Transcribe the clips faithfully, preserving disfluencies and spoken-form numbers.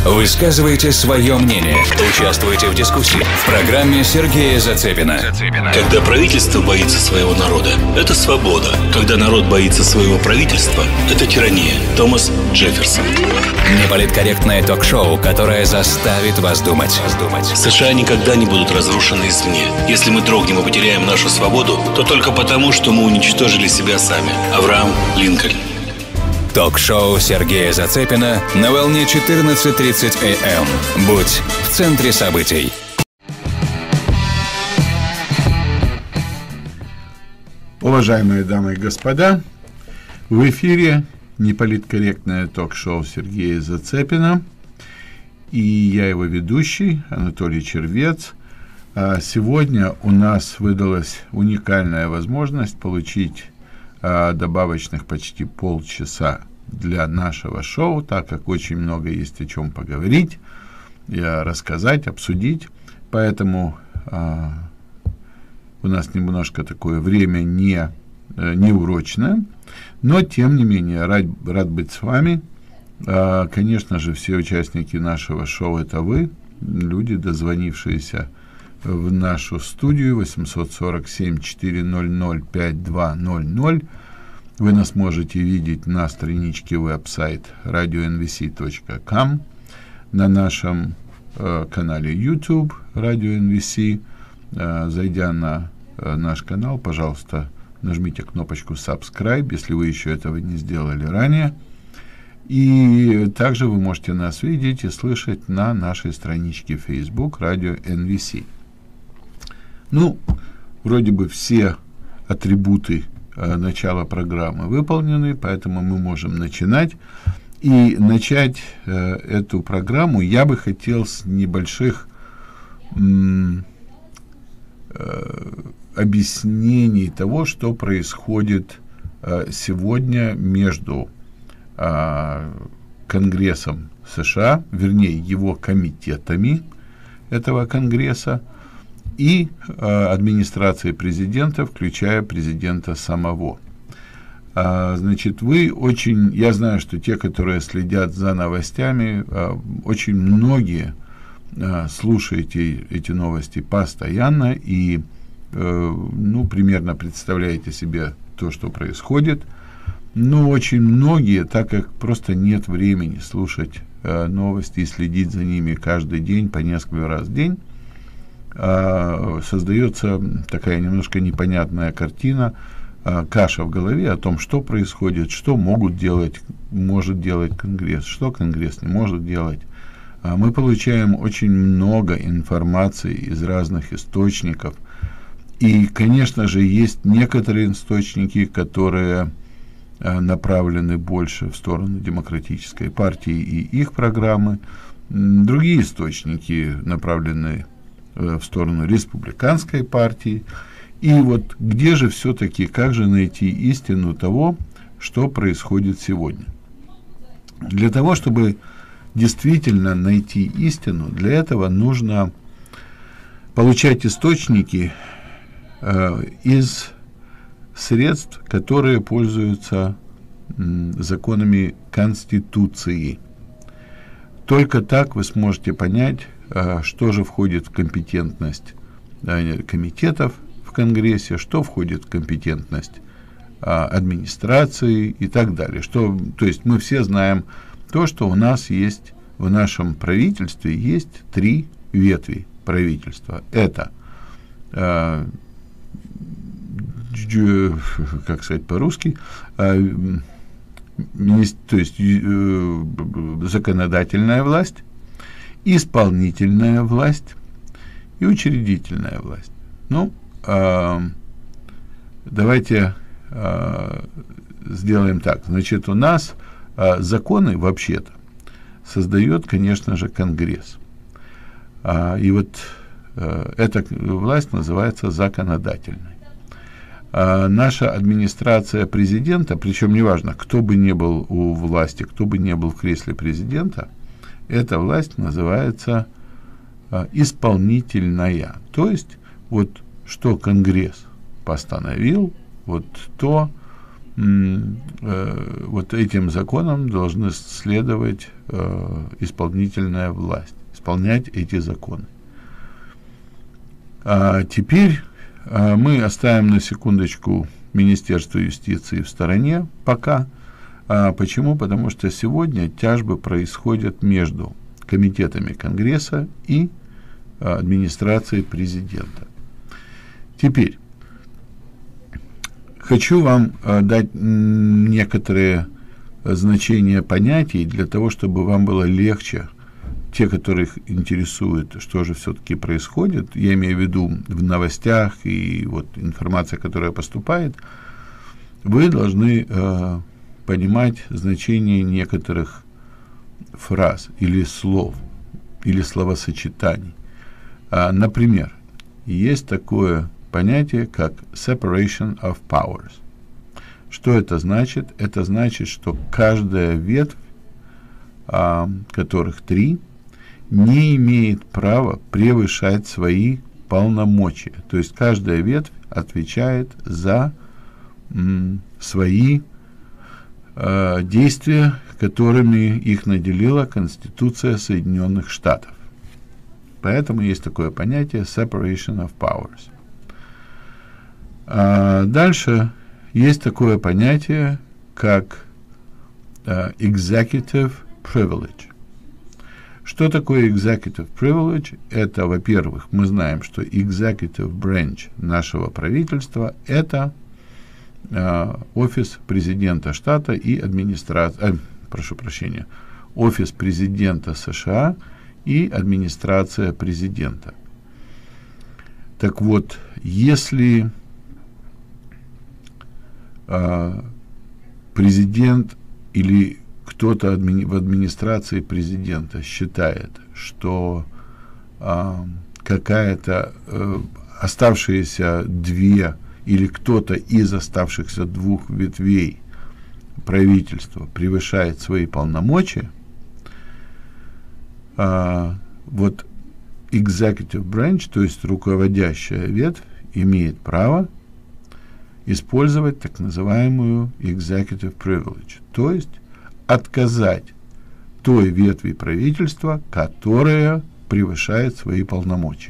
Высказывайте свое мнение. Участвуйте в дискуссии в программе Сергея Зацепина. Когда правительство боится своего народа, это свобода. Когда народ боится своего правительства, это тирания. Томас Джефферсон. Неполиткорректное ток-шоу, которое заставит вас думать. США никогда не будут разрушены извне. Если мы дрогнем и потеряем нашу свободу, то только потому, что мы уничтожили себя сами. Авраам Линкольн. Ток-шоу Сергея Зацепина на волне четырнадцать тридцать эй эм. Будь в центре событий. Уважаемые дамы и господа, в эфире неполиткорректное ток-шоу Сергея Зацепина, и я его ведущий, Анатолий Червец. А сегодня у нас выдалась уникальная возможность получить а, добавочных почти полчаса для нашего шоу, так как очень много есть о чем поговорить, и рассказать, обсудить. Поэтому а, у нас немножко такое время не, не урочное, но тем не менее рад, рад быть с вами. А, конечно же, все участники нашего шоу — это вы, люди, дозвонившиеся в нашу студию восемь четыре семь четыре ноль ноль пять два ноль ноль. Вы нас можете видеть на страничке веб-сайт радио эн ви си точка ком, на нашем э, канале YouTube радио эн ви си. Э, зайдя на э, наш канал, пожалуйста, нажмите кнопочку subscribe, если вы еще этого не сделали ранее. И также вы можете нас видеть и слышать на нашей страничке Facebook радио эн ви си. Ну, вроде бы все атрибуты э, начала программы выполнены, поэтому мы можем начинать. И начать э, эту программу я бы хотел с небольших м, э, объяснений того, что происходит э, сегодня между э, Конгрессом США, вернее, его комитетами этого Конгресса, и э, администрации президента, включая президента самого. А, значит, вы очень, я знаю, что те, которые следят за новостями, а, очень многие а, слушаете эти новости постоянно и, э, ну, примерно представляете себе то, что происходит. Но очень многие, так как просто нет времени слушать э, новости и следить за ними каждый день по несколько раз в день, создается такая немножко непонятная картина, каша в голове о том, что происходит, что могут делать, может делать Конгресс, что Конгресс не может делать. Мы получаем очень много информации из разных источников. И, конечно же, есть некоторые источники, которые направлены больше в сторону Демократической партии и их программы. Другие источники направлены в сторону Республиканской партии. И вот где же все-таки, как же найти истину того, что происходит сегодня? Для того, чтобы действительно найти истину, для этого нужно получать источники э, из средств, которые пользуются м, законами Конституции. Только так вы сможете понять, что же входит в компетентность комитетов в Конгрессе, что входит в компетентность администрации и так далее. Что, то есть мы все знаем то, что у нас есть в нашем правительстве, есть три ветви правительства. Это, как сказать по-русски, то есть законодательная власть, исполнительная власть и учредительная власть. Ну, э, давайте э, сделаем так. Значит, у нас э, законы вообще-то создает, конечно же, Конгресс. А, и вот э, эта власть называется законодательной. А наша администрация президента, причем неважно, кто бы ни был у власти, кто бы ни был в кресле президента, эта власть называется а, исполнительная. То есть, вот что Конгресс постановил, вот то м, э, вот этим законам должны следовать э, исполнительная власть исполнять эти законы. А теперь э, мы оставим на секундочку Министерство юстиции в стороне пока. А почему? Потому что сегодня тяжбы происходят между комитетами Конгресса и а, администрацией президента. Теперь хочу вам а, дать некоторые значения понятий для того, чтобы вам было легче, те, которых интересует, что же все-таки происходит, я имею в виду в новостях и вот информация, которая поступает, вы должны а, понимать значение некоторых фраз или слов, или словосочетаний. А, например, есть такое понятие, как separation of powers. Что это значит? Это значит, что каждая ветвь, а, которых три, не имеет права превышать свои полномочия. То есть каждая ветвь отвечает за м, свои действия, которыми их наделила Конституция Соединенных Штатов. Поэтому есть такое понятие separation of powers. А дальше есть такое понятие, как uh, executive privilege. Что такое executive privilege? Это, во-первых, мы знаем, что executive branch нашего правительства – это офис президента штата и администрация, э, прошу прощения, офис президента США и администрация президента. Так вот, если э, президент или кто-то адми- в администрации президента считает, что э, какая-то э, оставшиеся две или кто-то из оставшихся двух ветвей правительства превышает свои полномочия, а, вот executive branch, то есть руководящая ветвь, имеет право использовать так называемую executive privilege, то есть отказать той ветви правительства, которая превышает свои полномочия.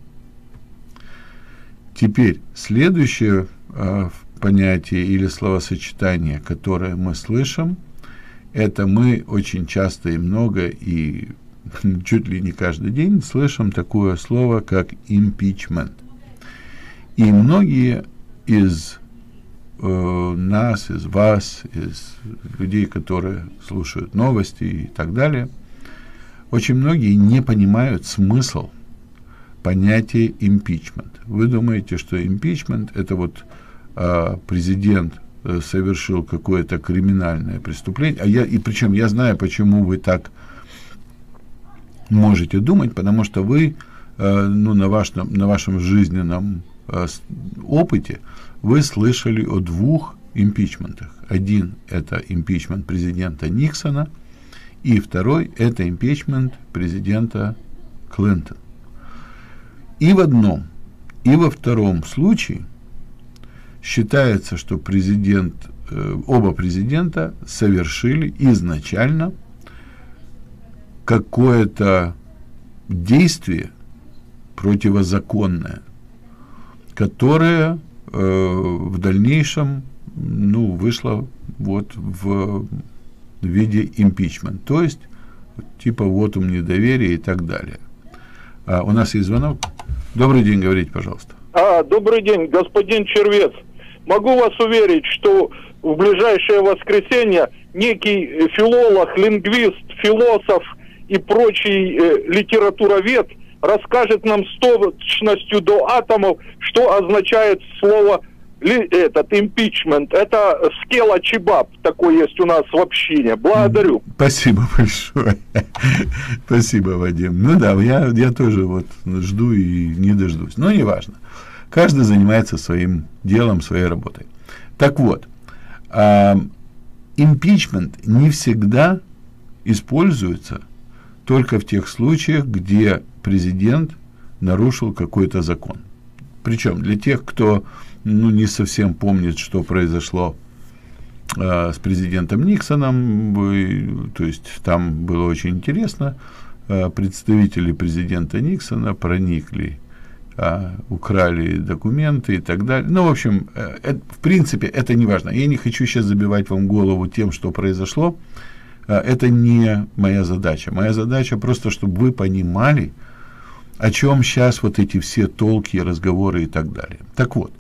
Теперь следующее э, понятие или словосочетание, которое мы слышим, это мы очень часто и много, и чуть ли не каждый день слышим такое слово, как impeachment. И многие из э, нас, из вас, из людей, которые слушают новости и так далее, очень многие не понимают смысл понятия impeachment. Вы думаете, что impeachment это вот э, президент э, совершил какое-то криминальное преступление, а я, и причем я знаю, почему вы так можете думать, потому что вы э, ну, на, вашем, на вашем жизненном э, опыте вы слышали о двух импичментах. Один – это импичмент президента Никсона, и второй – это импичмент президента Клинтона. И в одном, и во втором случае считается, что президент, э, оба президента совершили изначально какое-то действие противозаконное, которое э, в дальнейшем ну, вышло вот в виде импичмент, то есть типа вотум недоверия и так далее. А, у нас есть звонок. Добрый день, говорите, пожалуйста. А, добрый день, господин Червец. Могу вас уверить, что в ближайшее воскресенье некий филолог, лингвист, философ и прочий э, литературовед расскажет нам с точностью до атомов, что означает слово ли, этот импичмент. Это скела чебаб, такой есть у нас в общине. Благодарю. Спасибо большое. Спасибо, Вадим. Ну да, я, я тоже вот жду и не дождусь. Но не важно. Каждый занимается своим делом, своей работой. Так вот, импичмент не всегда используется только в тех случаях, где президент нарушил какой-то закон. Причем для тех, кто ну, не совсем помнит, что произошло с президентом Никсоном, то есть там было очень интересно. Представители президента Никсона проникли, украли документы и так далее. Ну, в общем, это, в принципе, это не важно. Я не хочу сейчас забивать вам голову тем, что произошло. Это не моя задача. Моя задача просто, чтобы вы понимали, о чем сейчас вот эти все толки, разговоры и так далее. Так вот.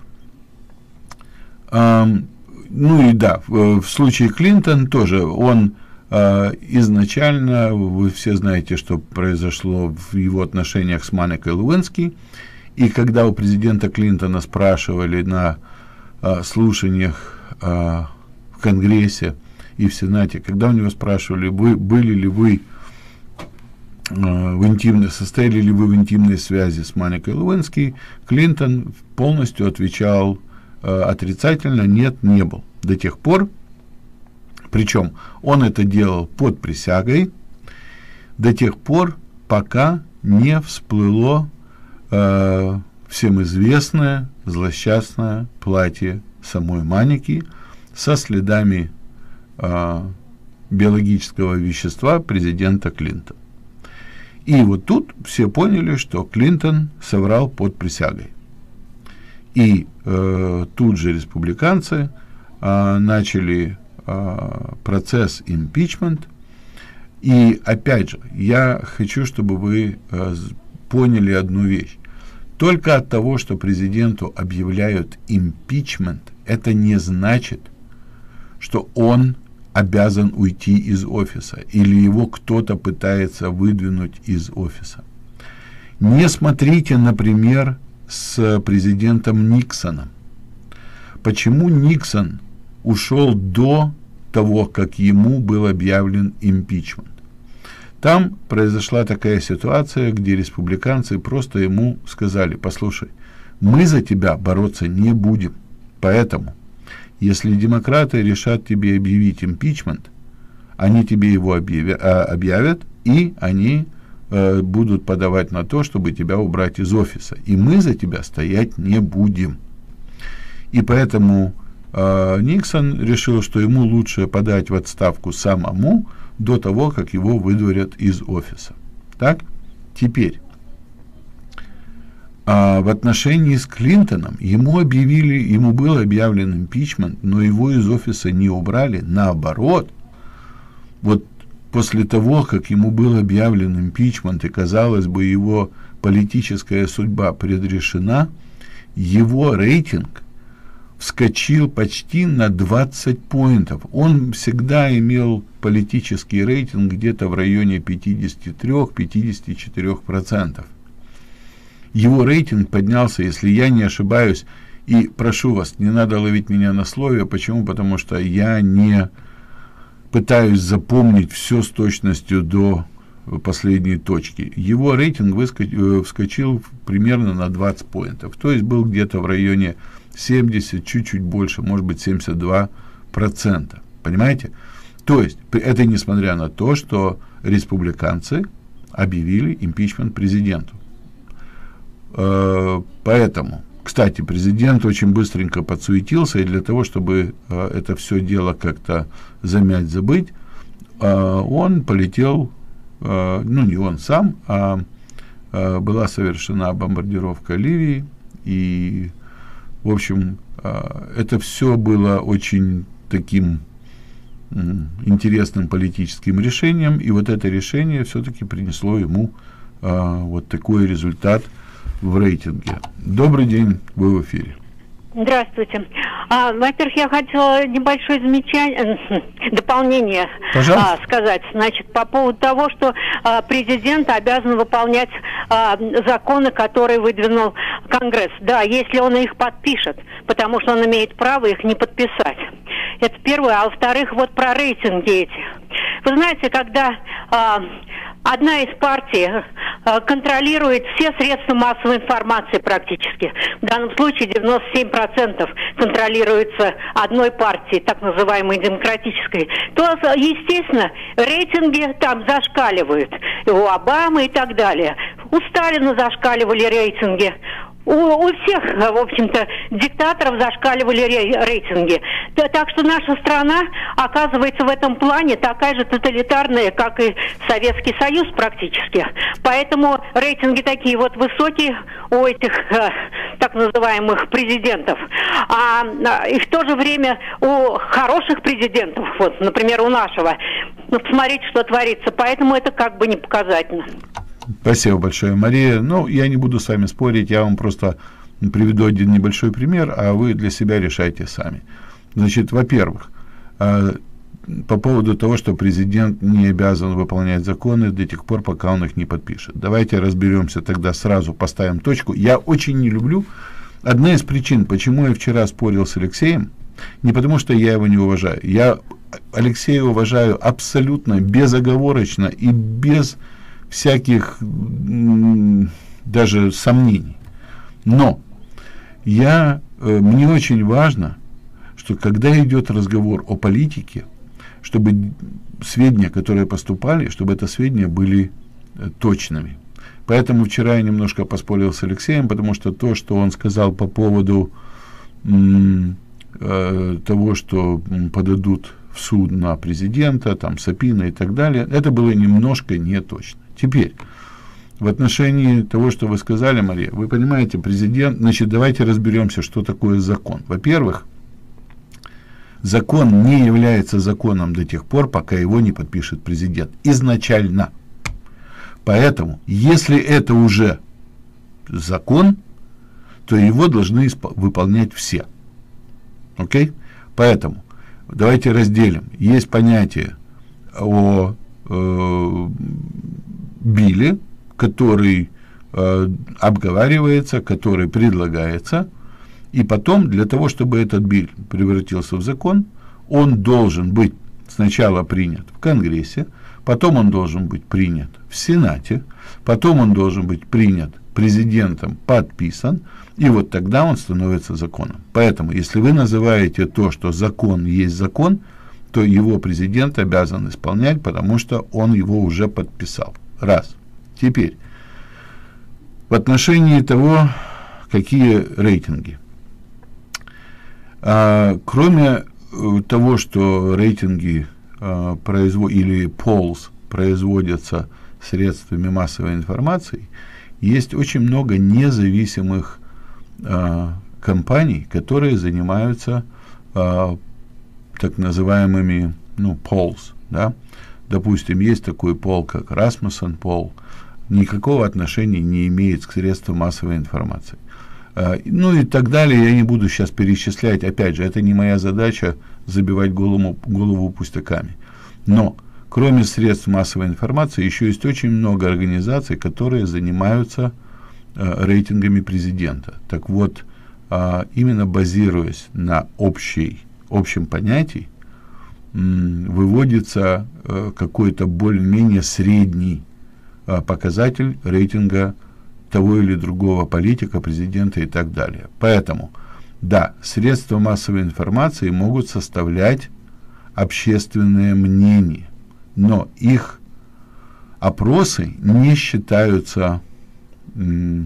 Ну и да, в, в случае Клинтон тоже, он э, изначально, вы все знаете, что произошло в его отношениях с Моникой Левински, и когда у президента Клинтона спрашивали на э, слушаниях э, в Конгрессе и в Сенате, когда у него спрашивали, вы, были ли вы э, в интимной, состояли ли вы в интимной связи с Моникой Левински, Клинтон полностью отвечал отрицательно: нет, не был. До тех пор, причем он это делал под присягой, до тех пор, пока не всплыло э, всем известное злосчастное платье самой Моники со следами э, биологического вещества президента Клинтона. И вот тут все поняли, что Клинтон соврал под присягой. И э, тут же республиканцы э, начали э, процесс импичмент. И опять же, я хочу, чтобы вы э, поняли одну вещь. Только от того, что президенту объявляют импичмент, это не значит, что он обязан уйти из офиса или его кто-то пытается выдвинуть из офиса. Не смотрите, например, с президентом Никсоном. Почему Никсон ушел до того, как ему был объявлен импичмент? Там произошла такая ситуация, где республиканцы просто ему сказали: послушай, мы за тебя бороться не будем, поэтому, если демократы решат тебе объявить импичмент, они тебе его объявят, объявят и они будут подавать на то, чтобы тебя убрать из офиса. И мы за тебя стоять не будем. И поэтому э, Никсон решил, что ему лучше подать в отставку самому до того, как его выдворят из офиса. Так? Теперь. А в отношении с Клинтоном ему объявили, ему был объявлен импичмент, но его из офиса не убрали. Наоборот, вот после того, как ему был объявлен импичмент, и, казалось бы, его политическая судьба предрешена, его рейтинг вскочил почти на двадцать поинтов. Он всегда имел политический рейтинг где-то в районе пятьдесят три - пятьдесят четыре процента. Его рейтинг поднялся, если я не ошибаюсь, и прошу вас, не надо ловить меня на слове. Почему? Потому что я не пытаюсь запомнить все с точностью до последней точки. Его рейтинг выскочил, вскочил примерно на двадцать поинтов. То есть был где-то в районе семьдесят, чуть-чуть больше, может быть семьдесят два процента. Понимаете? То есть это несмотря на то, что республиканцы объявили импичмент президенту. Поэтому, кстати, президент очень быстренько подсуетился, и для того, чтобы это все дело как-то замять, забыть, он полетел, ну не он сам, а была совершена бомбардировка Ливии, и, в общем, это все было очень таким интересным политическим решением, и вот это решение все-таки принесло ему вот такой результат в рейтинге. Добрый день, вы в эфире. Здравствуйте. А, во-первых, я хотела небольшое замечание, дополнение а, сказать. Значит, по поводу того, что а, президент обязан выполнять а, законы, которые выдвинул Конгресс. Да, если он их подпишет, потому что он имеет право их не подписать. Это первое. А во-вторых, вот про рейтинги эти. Вы знаете, когда а, одна из партий а, контролирует все средства массовой информации практически, в данном случае девяносто семь процентов контролируется одной партией, так называемой демократической, то, естественно, рейтинги там зашкаливают. И у Обамы и так далее. У Сталина зашкаливали рейтинги, У, у всех, в общем-то, диктаторов зашкаливали рейтинги. Так что наша страна оказывается в этом плане такая же тоталитарная, как и Советский Союз практически. Поэтому рейтинги такие вот высокие у этих э, так называемых президентов. А, и в то же время у хороших президентов, вот, например, у нашего, ну, посмотрите, что творится. Поэтому это как бы не показательно. Спасибо большое, Мария. Ну, я не буду с вами спорить, я вам просто приведу один небольшой пример, а вы для себя решайте сами. Значит, во-первых, по поводу того, что президент не обязан выполнять законы до тех пор, пока он их не подпишет. Давайте разберемся тогда, сразу поставим точку. Я очень не люблю, одна из причин, почему я вчера спорил с Алексеем, не потому что я его не уважаю. Я Алексея уважаю абсолютно безоговорочно и без всяких даже сомнений. Но я, мне очень важно, что когда идет разговор о политике, чтобы сведения, которые поступали, чтобы это сведения были точными. Поэтому вчера я немножко поспорил с Алексеем, потому что то, что он сказал по поводу м, э, того, что подадут в суд на президента, там, Сапина и так далее, это было немножко не точно. Теперь, в отношении того, что вы сказали, Мария, вы понимаете, президент, значит, давайте разберемся, что такое закон. Во-первых, закон не является законом до тех пор, пока его не подпишет президент. Изначально. Поэтому, если это уже закон, то его должны выполнять все. Окей? Поэтому, давайте разделим. Есть понятие о э, биле, который э, обговаривается, который предлагается, и потом для того, чтобы этот биль превратился в закон, он должен быть сначала принят в Конгрессе, потом он должен быть принят в Сенате, потом он должен быть принят президентом, подписан, и вот тогда он становится законом. Поэтому, если вы называете то, что закон есть закон, то его президент обязан исполнять, потому что он его уже подписал. Раз. Теперь, в отношении того, какие рейтинги. А, кроме того, что рейтинги а, производ... или polls производятся средствами массовой информации, есть очень много независимых а, компаний, которые занимаются а, так называемыми, ну, polls, да. Допустим, есть такой пол, как Rasmussen Poll, никакого отношения не имеет к средствам массовой информации. Ну и так далее, я не буду сейчас перечислять, опять же, это не моя задача забивать голову, голову пустяками. Но, кроме средств массовой информации, еще есть очень много организаций, которые занимаются э, рейтингами президента. Так вот, э, именно базируясь на общей, общем понятии, э, выводится э, какой-то более-менее средний э, показатель рейтинга того или другого политика, президента и так далее. Поэтому, да, средства массовой информации могут составлять общественное мнение, но их опросы не считаются м,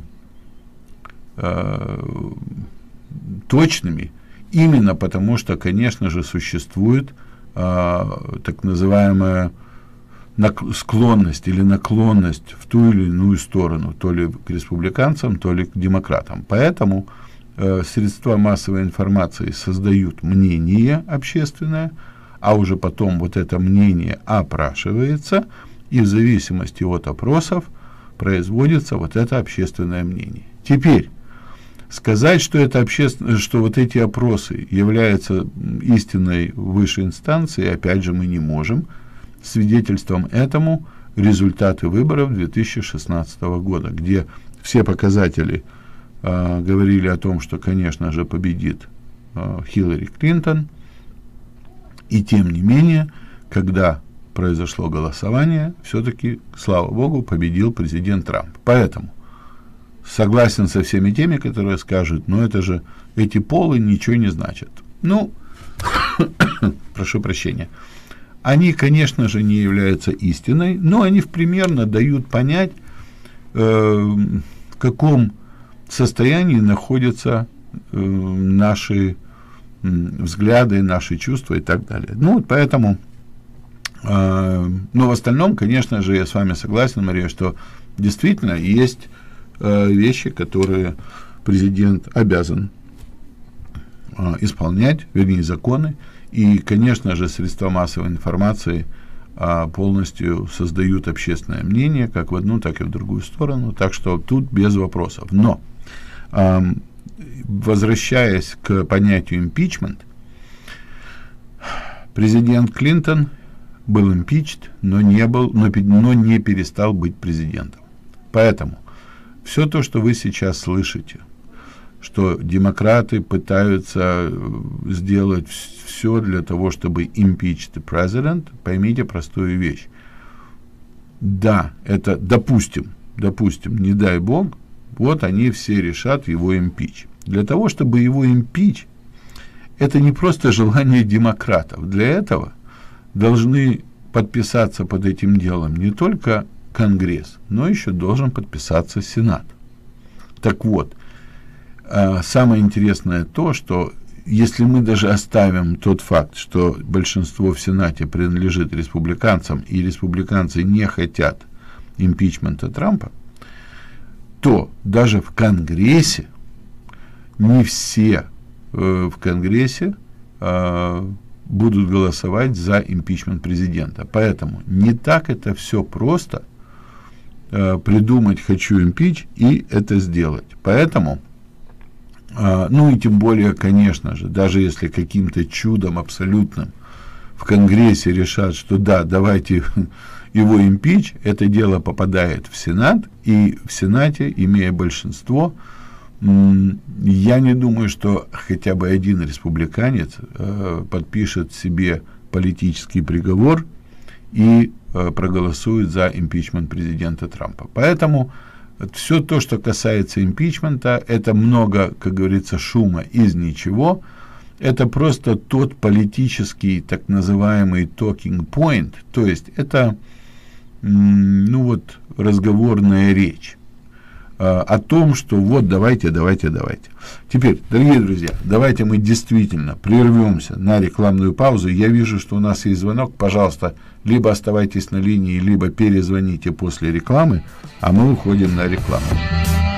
э, точными, именно потому что, конечно же, существует э, так называемая склонность или наклонность в ту или иную сторону, то ли к республиканцам, то ли к демократам. Поэтому э, средства массовой информации создают мнение общественное, а уже потом вот это мнение опрашивается, и в зависимости от опросов производится вот это общественное мнение. Теперь, сказать, что, это обществен... что вот эти опросы являются истинной высшей инстанцией, опять же, мы не можем. Свидетельством этому результаты выборов две тысячи шестнадцатого года, где все показатели э, говорили о том, что, конечно же, победит э, Хиллари Клинтон, и тем не менее, когда произошло голосование, все-таки, слава богу, победил президент Трамп. Поэтому согласен со всеми теми, которые скажут, ну это же, эти полы ничего не значат. Ну, прошу прощения. Они, конечно же, не являются истиной, но они примерно дают понять, э, в каком состоянии находятся э, наши э, взгляды, наши чувства и так далее. Ну, вот поэтому, э, но в остальном, конечно же, я с вами согласен, Мария, что действительно есть э, вещи, которые президент обязан э, исполнять, вернее, законы, и, конечно же, средства массовой информации э, полностью создают общественное мнение, как в одну, так и в другую сторону, так что тут без вопросов. Но возвращаясь к понятию импичмент, президент Клинтон был импичд, но не был, но, но не перестал быть президентом. Поэтому все то, что вы сейчас слышите, что демократы пытаются сделать все для того, чтобы impeach the president, поймите простую вещь. Да, это допустим, допустим, не дай бог, вот они все решат его импич. Для того, чтобы его импич, это не просто желание демократов. Для этого должны подписаться под этим делом не только Конгресс, но еще должен подписаться Сенат. Так вот, самое интересное то, что если мы даже оставим тот факт, что большинство в Сенате принадлежит республиканцам, и республиканцы не хотят импичмента Трампа, то даже в Конгрессе не все э, в Конгрессе э, будут голосовать за импичмент президента. Поэтому не так это все просто э, придумать «хочу импич» и это сделать. Поэтому, э, ну и тем более, конечно же, даже если каким-то чудом абсолютным в Конгрессе решат, что да, давайте его импич, это дело попадает в Сенат, и в Сенате, имея большинство, я не думаю, что хотя бы один республиканец э, подпишет себе политический приговор и э, проголосует за импичмент президента Трампа. Поэтому все то, что касается импичмента, это много, как говорится, шума из ничего. Это просто тот политический, так называемый talking point, то есть это ну вот разговорная речь э, о том, что вот давайте, давайте, давайте. Теперь, дорогие друзья, давайте мы действительно прервемся на рекламную паузу. Я вижу, что у нас есть звонок. Пожалуйста, либо оставайтесь на линии, либо перезвоните после рекламы, а мы уходим на рекламу.